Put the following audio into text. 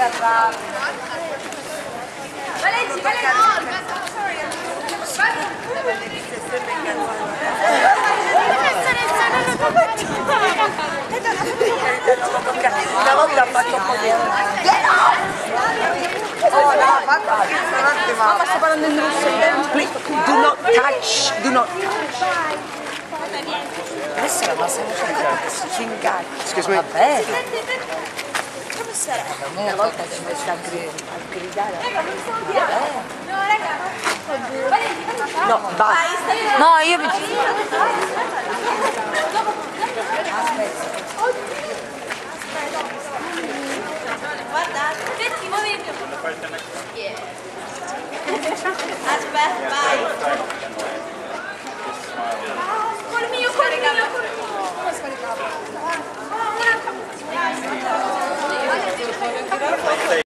Valenti, Valenti! Una volta ha fatto un po' di... Oh no, ha fatto anche un attimo. Mamma sta parlando in russo. Please, do not touch, do not touch. Adesso la massa si incarica. Excuse me. Va bene. Come sarà? Una volta si mette a gridare. No, raga! No, basta. No, io mi...